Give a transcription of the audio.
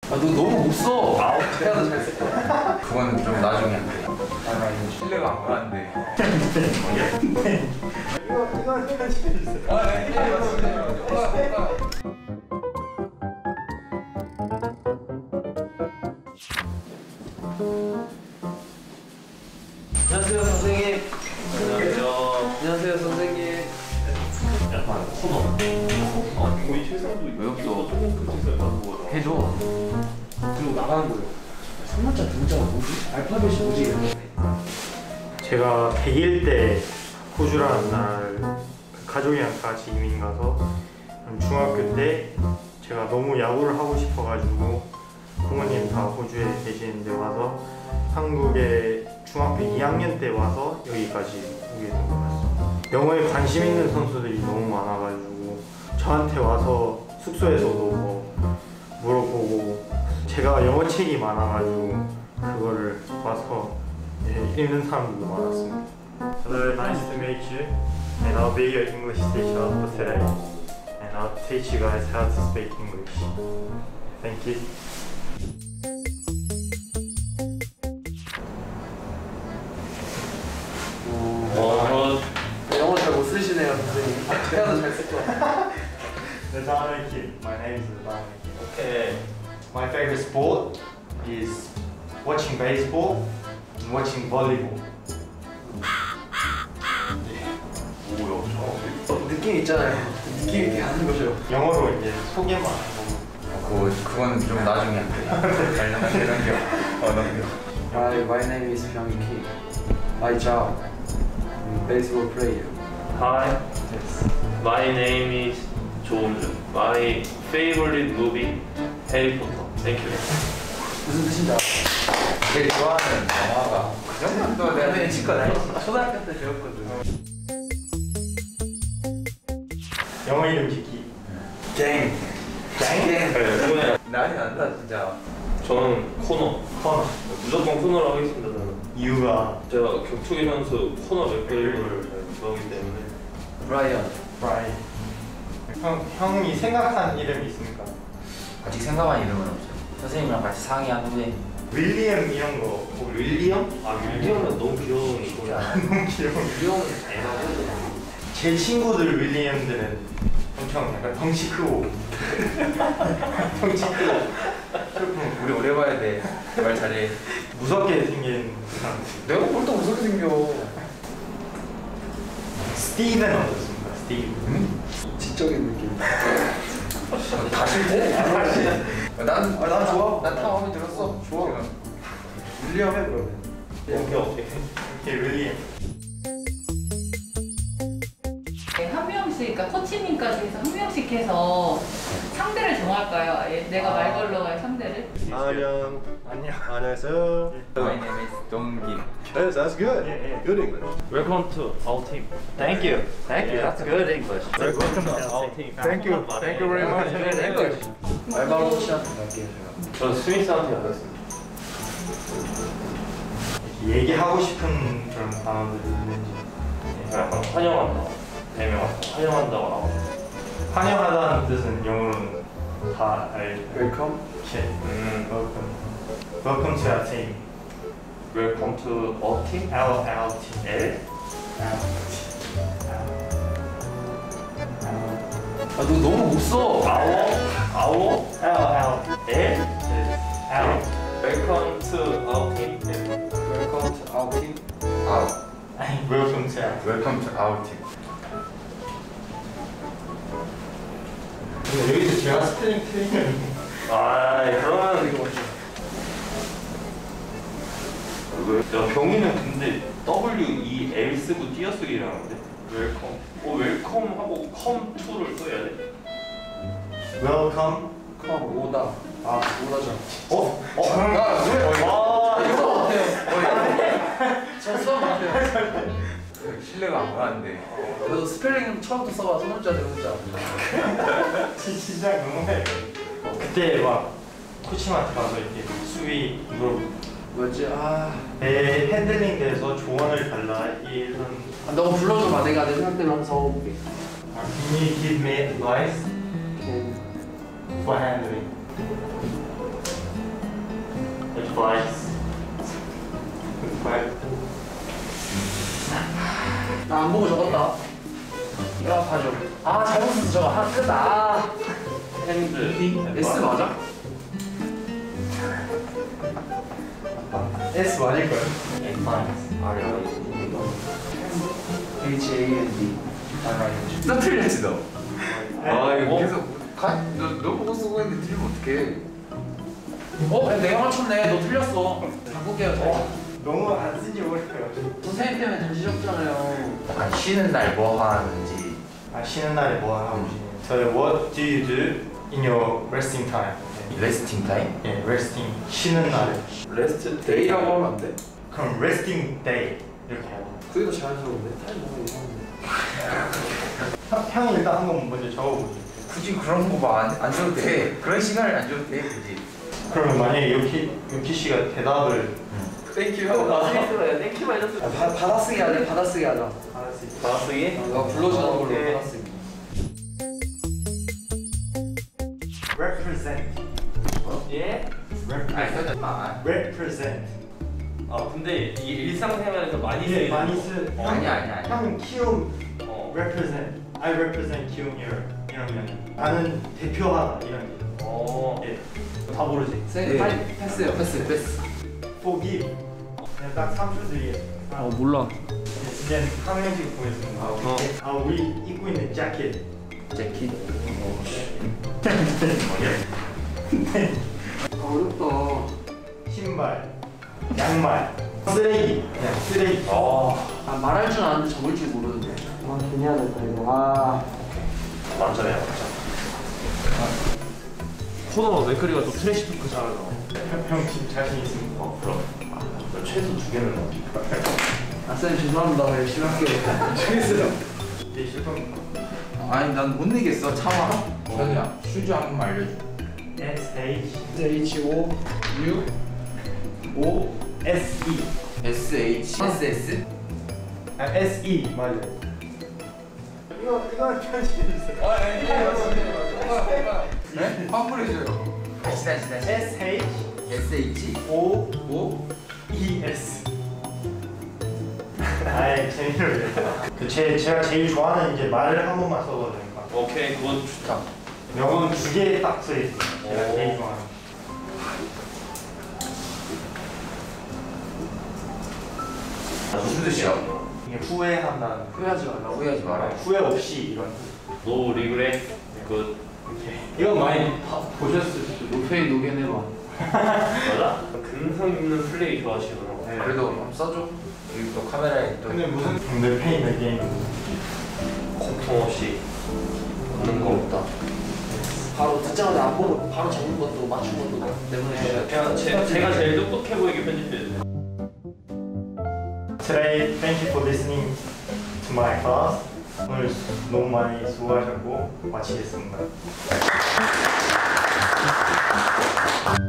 아, 너 너무 못 써. 내가 더 잘 쓸 거야. 그건 좀 나중에 할게. 아, 나 이거 신뢰가 안 가는데. 이거 찍어주세요. 아, 네, 맞습니다. 안녕하세요, 선생님. 안녕하세요. 안녕하세요, 선생님. 약간 코너. 거의 최상도 왜 없어? 조금 해줘. 그리고 나가는 거예요. 3문자, 2문자가 뭐지? 알파벳이 뭐지? 제가 100일 때 호주라는 나라를 가족이랑 같이 이민 가서 중학교 때 제가 너무 야구를 하고 싶어가지고 부모님 다 호주에 계시는데 와서 한국에 중학교 2학년 때 와서 여기까지 오게 된 것 같습니다. 영어에 관심 있는 선수들이 너무 많아가지고 저한테 와서 숙소에서도 뭐 물어보고 제가 영어 책이 많아가지고 그거를 와서 읽는 사람들도 많았습니다. Hello, nice to meet you. And I'll be your English teacher for today. And I'll teach you guys how to speak English. Thank you. 영어 잘 못 쓰시네요, 선생님. 내가 더 잘 쓸 거야. Donald Kim. My name is Donald Kim. 오케이. My favorite sport is watching baseball and watching volleyball. 뭐야, 느낌 있잖아요. 느낌 있게 하는 거죠. 영어로 이제 소개만 하고. 그거는 좀 나중에 할게. 넘겨. My name is Byung Kim. My job, baseball player. Hi. My name is 조은준. My favorite movie, Harry Potter. Thank you. 무슨 뜻인지 알아? 제일 좋아하는 영화가 그 정도는 내가 그냥 지껏 알지. 초등학교 때 배웠거든. 영어 이름 짓기. 갱. 네, 난리 난다 진짜. 저는 코너. 무조건 코너로 하겠습니다. 저는. 이유가 제가 격투기 선수 코너 맥그리거를 좋아하기 때문에. 브라이언. 브라이. 형이 생각한 이름이 있습니까? 아직 생각한 이름은 없어요. 선생님이랑 같이 상의한 후에 윌리엄 이런 거. 윌리엄? 아 윌리엄은 너무 귀여운 이거야. 너무 귀여워. 윌리엄은 잘 나오거든. 제 친구들 윌리엄들은 엄청 약간 덩치 크고 덩치 크고 우리 오래 봐야 돼. 말 잘해. 무섭게 생긴 사람. 내가 뭘또 무섭게 생겨. 스티븐 어떻습니까? 스티븐. 지적인 느낌. 다 싫대? 난 좋아. 난 다 마음에 들었어. 좋아. 윌리엄 해 그러면. 오케이 윌리엄. 한 명씩, 그러니까 코치님까지 해서 한 명씩 해서 상대를 정할까요? 아예 내가 말 걸러갈 상대를? 안녕. 안녕하세요. My name is 동기. Yes, that's good. Good English. Welcome to our team. Thank you. That's good English. Welcome to our team. Thank you very much. Good English. 말바로 코치한테 갈게요 제가. 저 스미스한테 받았습니다. 얘기하고 싶은 그런 단어들이 있는지. 약간 환영한다. 대명 환영한다고 나와. 환영하다는 뜻은 영어로는 다 알죠. 웰컴. Welcome. Welcome to our team. Welcome to our team. Our team. L. 아, 너 너무 못 써. Our. L. L. Welcome to our team. Welcome to our team. Our. Welcome to our. Welcome to our team. 근데 여기서 제가 스펠링 틀리면 아 그러면 이거 야 병이는 근데 W-E-L 쓰고 띄어쓰기를 하는데 웰컴 웰컴 하고 come to를 써야 돼? Welcome. 컴 오다. 아, 오다죠. 나 왜? 와, 이거 어때요? 저 수업 못해요. 신뢰가 안 가는데. 너 스펠링 처음부터 써봐. 소문자 대문자. 진짜 너무해. 그때 막 코치한테 가서 이렇게 수위 뭐였지? 내 핸들링 대해서 조언을 달라 이런. 너 불러줘봐. 내가 내 생각대로 한번 써볼게. Can you give me advice for handling? flights. 나 안 보고 적었다. 이거 봐줘. 아 잘못 썼어 저거. 하나 끝. 아. 핸드. S 맞아? S 맞을걸? H-A-N-D. 너 틀렸지 너. 아 이거 계속 너 보고 쓰고 있는데 틀리면 어떡해. 내가 맞췄네. 너 틀렸어. 바꾸게요. 너무 안 쓰지 모르겠어요. 선생님 때문에 다시 적잖아요. 아 쉬는 날 뭐 하는지. 아 쉬는 날에 뭐 하고 계시나요? So what do you do in your resting time? 레스팅 타임? 예, resting 쉬는 날. 레스트 데이라고 하면 안 돼? 그럼 resting day 이렇게 해요. 그게 더 자연스러운데? 타임 너무 이상한데. 형이 일단 한 번 먼저 적어보죠. 굳이 그런 거 봐 안 줘도 돼. 그런 시간을 안 줘도 돼 굳이. 그러면 만약에 유키 씨가 대답을 땡큐 하고 땡큐만 해줬어. 받아쓰기 하자. 받아쓰기 하자. 받아쓰기? 너가 불러주는 걸로 오케이. 받아쓰기. represent. 예? represent. 아 근데 이 일상생활에서 많이 예, 쓰이는 많이 거. 쓰. 아니야. 형은 키움 어. represent. I represent 키움이요. 이러면 나는 대표하다 이런 게. 어. 예. 다 모르지. 네. 빨리 패스요 패스. forgive. 그냥 딱 3초 뒤에. 몰라. 이제 한 명씩 보겠습니다. 아 우리 입고 있는 재킷. 재킷. 어렵다. 신발, 양말, 쓰레기, 그냥 쓰레기. 아 말할 줄 아는데 적을 줄 모르는데. 아 괜히 해야 된다 이거. 아. 만점이야 만점. 코너 맥크리가 또 트래시 토크 잘하잖아. 형 지금 자신 있습니까? 그럼. 너 최소 2개는 넣어. 아 쌤 죄송합니다. 열심히 할게요. 재밌어요. 네 실패. 아니 난 못 내겠어. 참아. 형이야 슈즈 한 번만 알려줘. H-O U O S-E. SH. 아 S-E 맞아요. 이거 편집해주세요. 네? 환불해줘요. 다시. S-H SH. O O. E-S. 아이 재미를 위해서. 제가 제일 좋아하는 이제 말을 한 번만 써도 될까? 오케이 그건 좋다. 명언 2개 딱 써있어요. 제가 오. 제일 좋아하는. 무슨 뜻이야? 이게 후회한다는. 후회하지 말라고. 오해하지 마라. 후회 없이 이런. 노 리그레 굿. 이건 많이 보셨을 수도. 노페이 노게네마. 맞아? 근성 있는 플레이 좋아하시구나. 그래도 한번 써줘. 여기 또 카메라에 또. 근데 무슨 내 페인의 게임. 고통 없이 얻는 거 없다. 바로 듣자마자 안 보고 바로 적는 것도 맞춘 것도 때문에. 그냥 제가 제일 똑똑해 보이게 편집해주세요. Today, thank you for listening to my class. 오늘 너무 많이 수고하셨고 마치겠습니다.